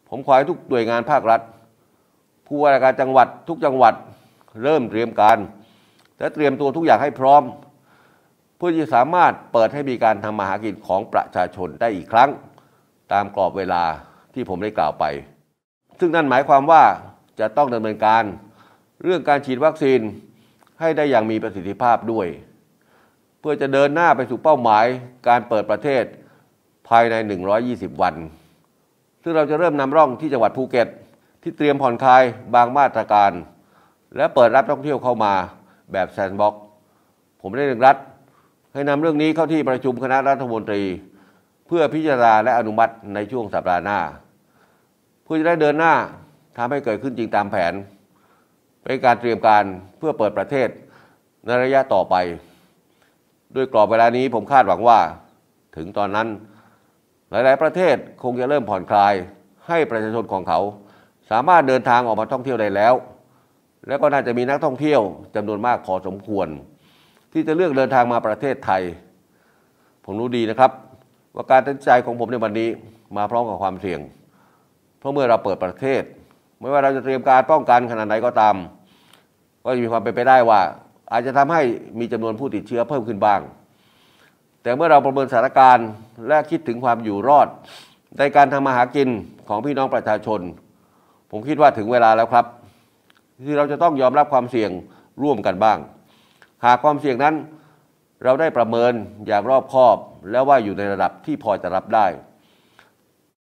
ผมขอให้ทุกหน่วยงานภาครัฐผู้ว่าราชการจังหวัดทุกจังหวัดเริ่มเตรียมการและเตรียมตัวทุกอย่างให้พร้อมเพื่อที่จะสามารถเปิดให้มีการทำมาหากินของประชาชนได้อีกครั้งตามกรอบเวลาที่ผมได้กล่าวไปซึ่งนั่นหมายความว่าจะต้องดำเนินการเรื่องการฉีดวัคซีนให้ได้อย่างมีประสิทธิภาพด้วยเพื่อจะเดินหน้าไปสู่เป้าหมายการเปิดประเทศภายใน120วันซึ่งเราจะเริ่มนำร่องที่จังหวัดภูเก็ตที่เตรียมผ่อนคลายบางมาตรการและเปิดรับนักท่องเที่ยวเข้ามาแบบแซนด์บ็อกซ์ผมได้เร่งรัดให้นำเรื่องนี้เข้าที่ประชุมคณะรัฐมนตรีเพื่อพิจารณาและอนุมัติในช่วงสัปดาห์หน้าเพื่อจะได้เดินหน้าทำให้เกิดขึ้นจริงตามแผนเป็นการเตรียมการเพื่อเปิดประเทศในระยะต่อไปด้วยกรอบเวลานี้ผมคาดหวังว่าถึงตอนนั้นหลายๆประเทศคงจะเริ่มผ่อนคลายให้ประชาชนของเขาสามารถเดินทางออกมาท่องเที่ยวได้แล้วก็น่าจะมีนักท่องเที่ยวจำนวนมากพอสมควรที่จะเลือกเดินทางมาประเทศไทยผมรู้ดีนะครับว่าการตัดสินใจของผมในวันนี้มาพร้อมกับความเสี่ยงเพราะเมื่อเราเปิดประเทศไม่ว่าเราจะเตรียมการป้องกันขนาดไหนก็ตามก็มีความเป็นไปได้ว่าอาจจะทำให้มีจำนวนผู้ติดเชื้อเพิ่มขึ้นบ้างแต่เมื่อเราประเมินสถานการณ์และคิดถึงความอยู่รอดในการทำมาหากินของพี่น้องประชาชนผมคิดว่าถึงเวลาแล้วครับที่เราจะต้องยอมรับความเสี่ยงร่วมกันบ้างหากความเสี่ยงนั้นเราได้ประเมินอย่างรอบคอบแล้วว่าอยู่ในระดับที่พอจะรับได้